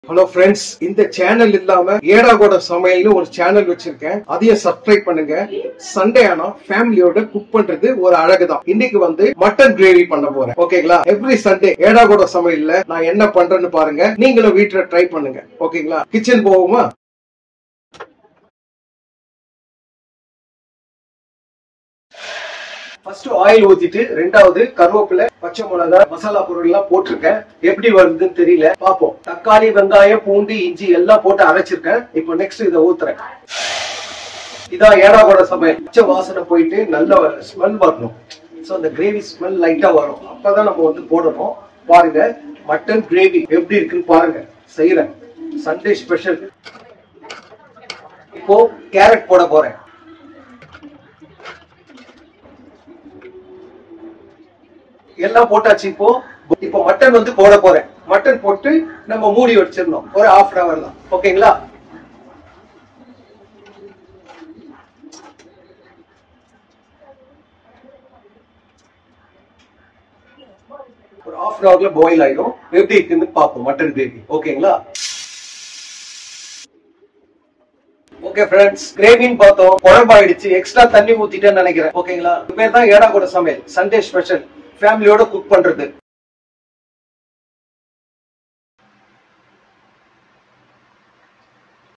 Hello friends, இந்த channel இல்லாம ஏடாகோட சமையல்னு ஒரு சேனல் வச்சிருக்கேன். அதையும் சப்ஸ்கிரைப் பண்ணுங்க. சண்டே ஆனா ஃபேமிலியோட குக் பண்றது ஒரு அழகுதான். இன்னைக்கு மட்டன் கிரேவி பண்ண போறேன். ஓகேங்களா? எவ்ரி சண்டே ஏடாகோட சமையல்ல நான் என்ன பண்றேன்னு பாருங்க. நீங்களும் வீட்டுல ட்ரை பண்ணுங்க. ஓகேங்களா? கிச்சன் போவோமா? ஃபர்ஸ்ட் ஆயில் ஊத்திட்டு, ரெண்டாவது கருவேப்பிலை, பச்சை மிளகாய், மசாலா பொருள் எல்லாம் போட்டிருக்கேன். எப்படி வருதுன்னு தெரியல, பாப்போம். தக்காளி, வெங்காயம், பூண்டு, இஞ்சி எல்லாம் போட்டு அரைச்சிருக்கேன். இப்போ நெக்ஸ்ட் இதை ஊத்துறேன். இதான் ஏடாகோட சமையல். பச்சை வாசனை போயிட்டு நல்ல ஸ்மெல் வரணும். சோ அந்த கிரேவி ஸ்மெல் லைட்டா வரும். அப்பதான் நம்ம போடணும். பாருங்க மட்டன் கிரேவி எப்படி இருக்குன்னு பாருங்க. செய்யறேன். Sunday special. இப்போ கேரட் போட போறேன். எல்லாம் போட்டாச்சு. இப்போ மட்டன் போட போறேன். மட்டன் போட்டு நம்ம மூடி வச்சிடணும் ஒரு ஹாஃப் அன் அவர் தான். ஓகேங்களா? ஒரு ஹாஃப் அன் அவர்ல பாயில் ஆயிடும். எப்படி இருக்குன்னு பாப்போம் மட்டன் கிரேவி. ஓகேங்களா? ஓகே ஃப்ரெண்ட்ஸ், கிரேவின்னு பார்த்தோம். குழம்பாயிடுச்சு. எக்ஸ்ட்ரா தண்ணி ஊத்திட்டேன்னு நினைக்கிறேன். ஓகேங்களா? பேர் தான் ஏடாகோட சமையல். Sunday special. ஃபேமிலியோட குக் பண்றது.